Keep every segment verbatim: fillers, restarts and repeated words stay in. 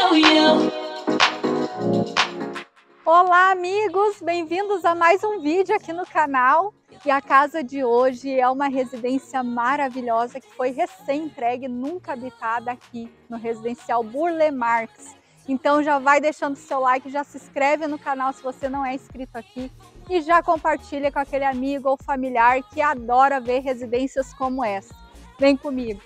Olá, amigos! Bem-vindos a mais um vídeo aqui no canal. E a casa de hoje é uma residência maravilhosa que foi recém-entregue, nunca habitada aqui no residencial Burle Marx. Então já vai deixando seu like, já se inscreve no canal se você não é inscrito aqui e já compartilha com aquele amigo ou familiar que adora ver residências como essa. Vem comigo!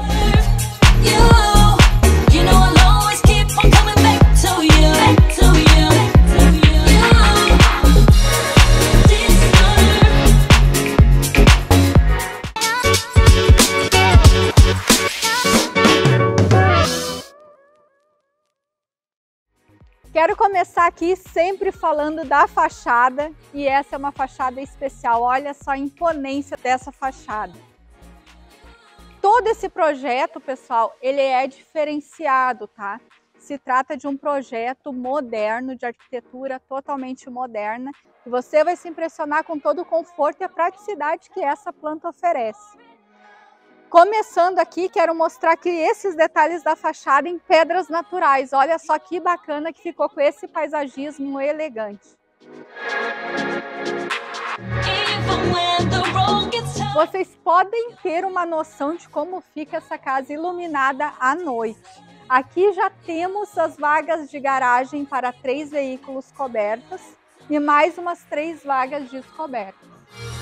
Quero começar aqui sempre falando da fachada, e essa é uma fachada especial. Olha só a imponência dessa fachada. Todo esse projeto, pessoal, ele é diferenciado, tá? Se trata de um projeto moderno, de arquitetura totalmente moderna, e você vai se impressionar com todo o conforto e a praticidade que essa planta oferece. Começando aqui, quero mostrar aqui esses detalhes da fachada em pedras naturais. Olha só que bacana que ficou com esse paisagismo elegante. Vocês podem ter uma noção de como fica essa casa iluminada à noite. Aqui já temos as vagas de garagem para três veículos cobertas e mais umas três vagas descobertas.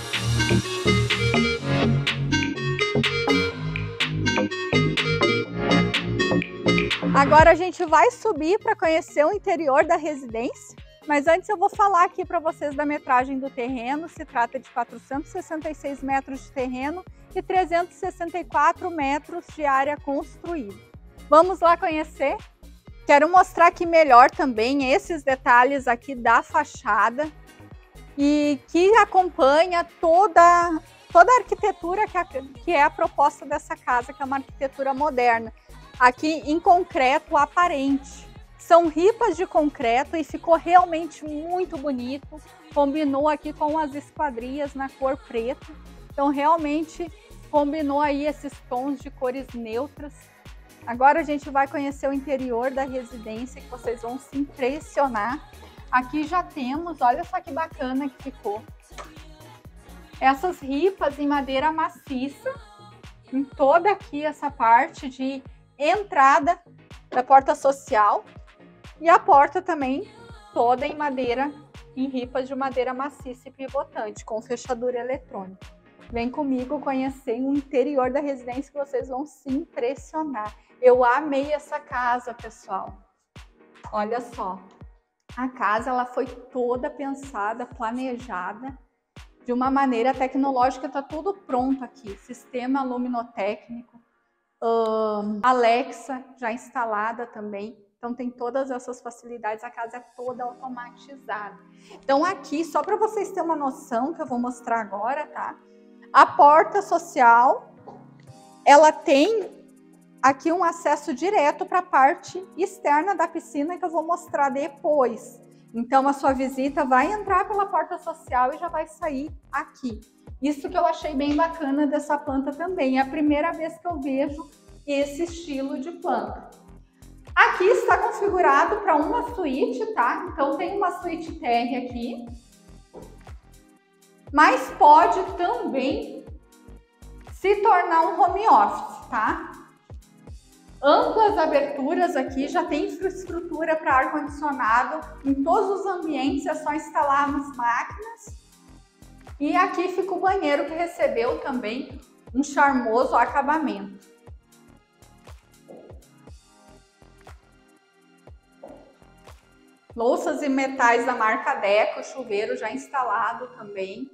Agora a gente vai subir para conhecer o interior da residência, mas antes eu vou falar aqui para vocês da metragem do terreno. Se trata de quatrocentos e sessenta e seis metros de terreno e trezentos e sessenta e quatro metros de área construída. Vamos lá conhecer? Quero mostrar aqui melhor também esses detalhes aqui da fachada e que acompanha toda, toda a arquitetura que, a, que é a proposta dessa casa, que é uma arquitetura moderna. Aqui em concreto aparente. São ripas de concreto e ficou realmente muito bonito. Combinou aqui com as esquadrias na cor preta. Então realmente combinou aí esses tons de cores neutras. Agora a gente vai conhecer o interior da residência, que vocês vão se impressionar. Aqui já temos, olha só que bacana que ficou. Essas ripas em madeira maciça. Em toda aqui essa parte de entrada da porta social e a porta também toda em madeira, em ripas de madeira maciça e pivotante, com fechadura eletrônica. Vem comigo conhecer o interior da residência que vocês vão se impressionar. Eu amei essa casa, pessoal. Olha só, a casa ela foi toda pensada, planejada de uma maneira tecnológica, tá tudo pronto aqui, sistema luminotécnico. Uh, Alexa já instalada também, então tem todas essas facilidades, a casa é toda automatizada. Então aqui, só para vocês terem uma noção, que eu vou mostrar agora, tá? A porta social, ela tem aqui um acesso direto para a parte externa da piscina, que eu vou mostrar depois. Então a sua visita vai entrar pela porta social e já vai sair aqui. Isso que eu achei bem bacana dessa planta também. É a primeira vez que eu vejo esse estilo de planta. Aqui está configurado para uma suíte, tá? Então tem uma suíte térrea aqui. Mas pode também se tornar um home office, tá? Amplas aberturas aqui, já tem infraestrutura para ar-condicionado. Em todos os ambientes é só instalar as máquinas. E aqui fica o banheiro, que recebeu também um charmoso acabamento. Louças e metais da marca Deco, chuveiro já instalado também.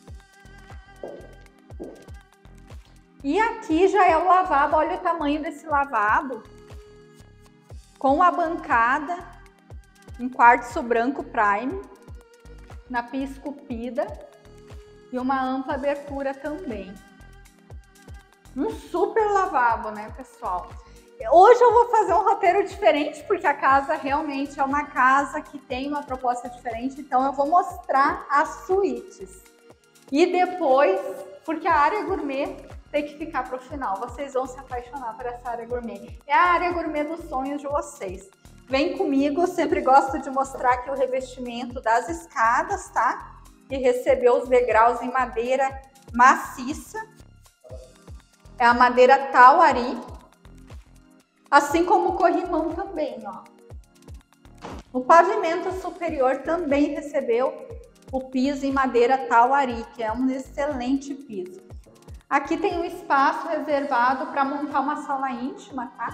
E aqui já é o lavabo, olha o tamanho desse lavabo. Com a bancada em quartzo branco prime, na pia esculpida. E uma ampla abertura também. Um super lavabo, né, pessoal? Hoje eu vou fazer um roteiro diferente, porque a casa realmente é uma casa que tem uma proposta diferente. Então eu vou mostrar as suítes. E depois, porque a área gourmet tem que ficar para o final. Vocês vão se apaixonar por essa área gourmet. É a área gourmet dos sonhos de vocês. Vem comigo, eu sempre gosto de mostrar aqui o revestimento das escadas, tá? Que recebeu os degraus em madeira maciça. É a madeira Tauari. Assim como o corrimão também, ó. O pavimento superior também recebeu o piso em madeira Tauari, que é um excelente piso. Aqui tem um espaço reservado para montar uma sala íntima, tá?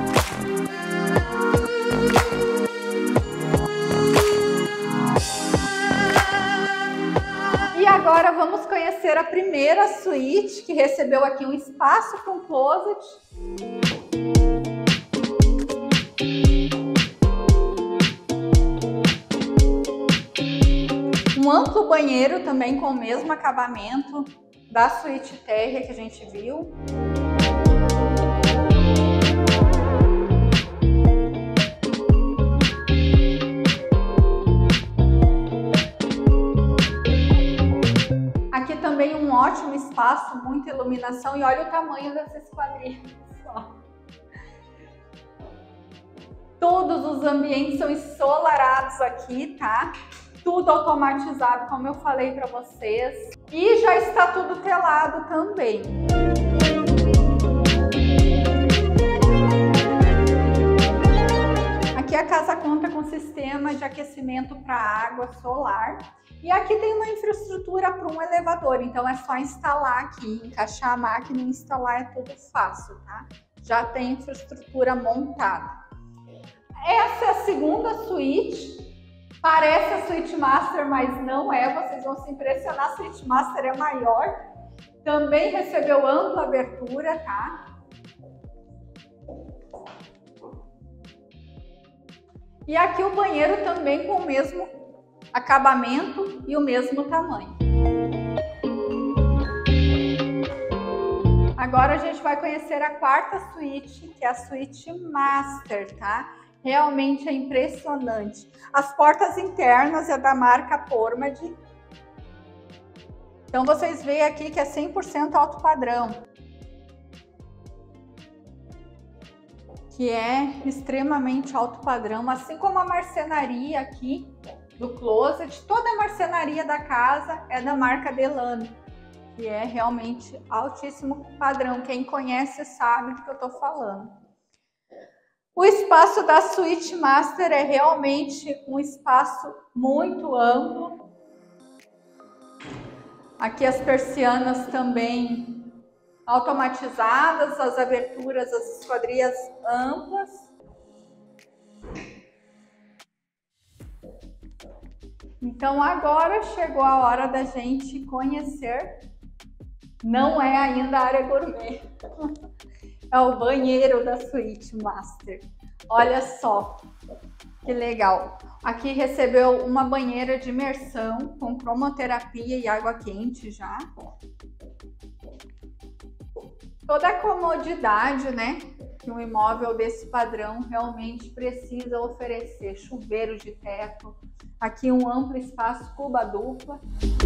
E agora vamos conhecer a primeira suíte, que recebeu aqui um espaço com closet. Um amplo banheiro também com o mesmo acabamento da suíte térrea que a gente viu. Aqui também um ótimo espaço, muita iluminação, e olha o tamanho dessa esquadrilha. Todos os ambientes são ensolarados aqui, tá? Tudo automatizado, como eu falei para vocês. E já está tudo telado também. Aqui a casa conta com sistema de aquecimento para água solar. E aqui tem uma infraestrutura para um elevador, então é só instalar aqui, encaixar a máquina e instalar, é tudo fácil, tá? Já tem infraestrutura montada. Essa é a segunda suíte. Parece a Suite Master, mas não é. Vocês vão se impressionar, a Suite Master é maior. Também recebeu ampla abertura, tá? E aqui o banheiro também com o mesmo acabamento e o mesmo tamanho. Agora a gente vai conhecer a quarta suíte, que é a Suite Master, tá? Realmente é impressionante. As portas internas é da marca Pormad. Então vocês veem aqui que é cem por cento alto padrão. Que é extremamente alto padrão, assim como a marcenaria aqui do closet. Toda a marcenaria da casa é da marca Delano, que é realmente altíssimo padrão. Quem conhece sabe do que eu tô falando. O espaço da Suite Master é realmente um espaço muito amplo. Aqui as persianas também automatizadas, as aberturas, as esquadrias amplas. Então agora chegou a hora da gente conhecer. Não é ainda a área gourmet. É o banheiro da Suite Master. Olha só que legal. Aqui recebeu uma banheira de imersão com cromoterapia e água quente já. Toda a comodidade, né, que um imóvel desse padrão realmente precisa oferecer. Chuveiro de teto. Aqui um amplo espaço cuba dupla.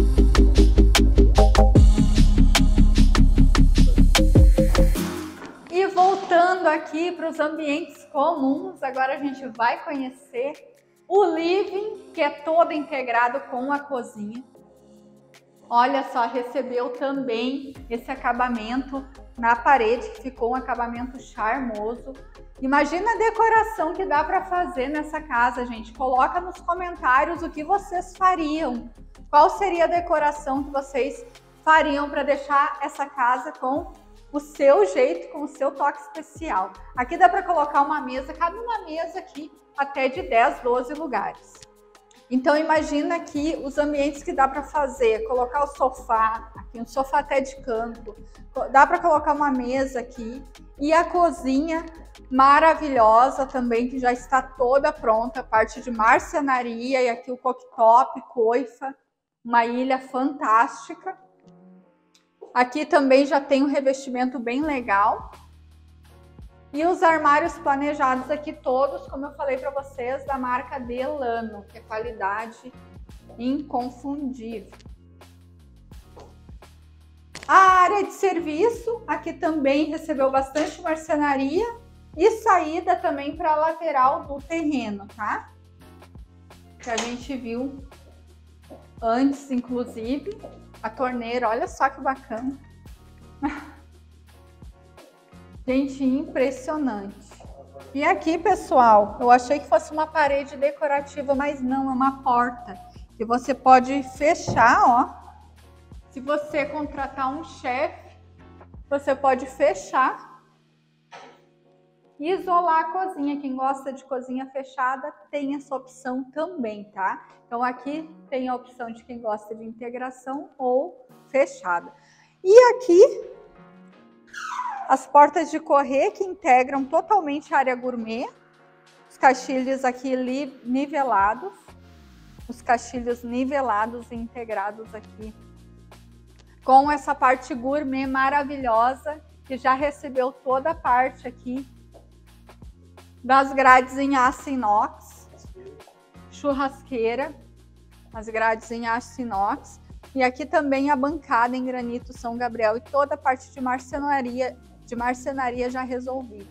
E voltando aqui para os ambientes comuns, agora a gente vai conhecer o living, que é todo integrado com a cozinha. Olha só, recebeu também esse acabamento na parede, que ficou um acabamento charmoso. Imagina a decoração que dá para fazer nessa casa, gente. Coloca nos comentários o que vocês fariam. Qual seria a decoração que vocês fariam para deixar essa casa com o seu jeito, com o seu toque especial. Aqui dá para colocar uma mesa, cabe uma mesa aqui até de dez, doze lugares. Então imagina aqui os ambientes que dá para fazer, colocar o sofá, aqui um sofá até de canto, dá para colocar uma mesa aqui e a cozinha maravilhosa também, que já está toda pronta, parte de marcenaria e aqui o cooktop, coifa, uma ilha fantástica. Aqui também já tem um revestimento bem legal. E os armários planejados aqui todos, como eu falei para vocês, da marca Delano, que é qualidade inconfundível. A área de serviço, aqui também recebeu bastante marcenaria E saída também para a lateral do terreno, tá? Que a gente viu antes, inclusive. A torneira, olha só que bacana. Gente, impressionante. E aqui, pessoal, eu achei que fosse uma parede decorativa, mas não, é uma porta. Que você pode fechar, ó. Se você contratar um chefe, você pode fechar e isolar a cozinha. Quem gosta de cozinha fechada tem essa opção também, tá? Então aqui tem a opção de quem gosta de integração ou fechada. E aqui as portas de correr que integram totalmente a área gourmet. Os caixilhos aqui nivelados. Os caixilhos nivelados e integrados aqui. Com essa parte gourmet maravilhosa, que já recebeu toda a parte aqui das grades em aço inox, churrasqueira, as grades em aço inox, e aqui também a bancada em granito São Gabriel e toda a parte de marcenaria, de marcenaria já resolvida.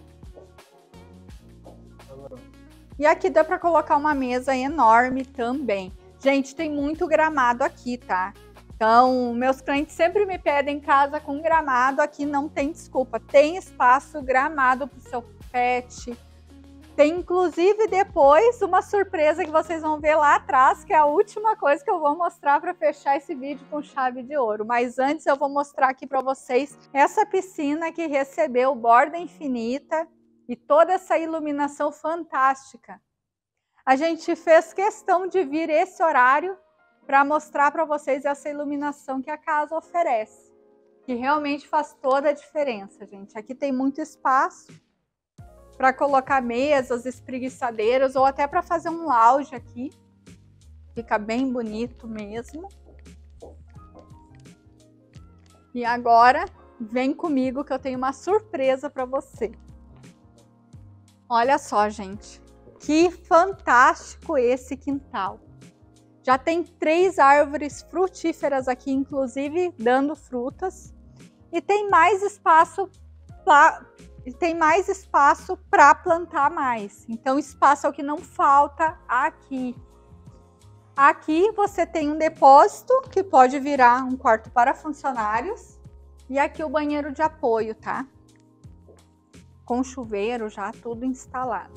E aqui dá para colocar uma mesa enorme também. Gente, tem muito gramado aqui, tá? Então, meus clientes sempre me pedem casa com gramado, aqui não tem desculpa. Tem espaço gramado para o seu pet. Tem, inclusive, depois uma surpresa que vocês vão ver lá atrás, que é a última coisa que eu vou mostrar para fechar esse vídeo com chave de ouro. Mas antes eu vou mostrar aqui para vocês essa piscina que recebeu borda infinita e toda essa iluminação fantástica. A gente fez questão de vir esse horário para mostrar para vocês essa iluminação que a casa oferece, que realmente faz toda a diferença, gente. Aqui tem muito espaço para colocar mesas, espreguiçadeiras ou até para fazer um lounge aqui. Fica bem bonito mesmo. E agora, vem comigo que eu tenho uma surpresa para você. Olha só, gente, que fantástico esse quintal. Já tem três árvores frutíferas aqui, inclusive dando frutas. E tem mais espaço para tem mais espaço para plantar mais. Então, espaço é o que não falta aqui. Aqui você tem um depósito que pode virar um quarto para funcionários. E aqui o banheiro de apoio, tá? Com chuveiro já tudo instalado.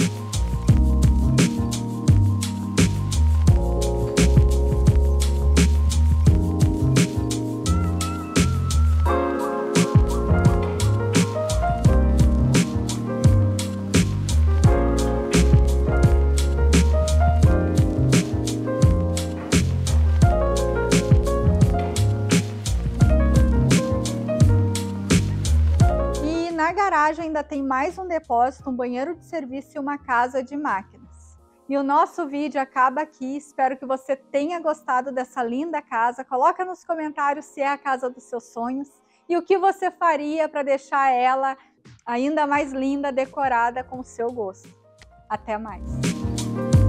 Na garagem ainda tem mais um depósito, um banheiro de serviço e uma casa de máquinas. E o nosso vídeo acaba aqui, espero que você tenha gostado dessa linda casa. Coloca nos comentários se é a casa dos seus sonhos e o que você faria para deixar ela ainda mais linda, decorada com o seu gosto. Até mais!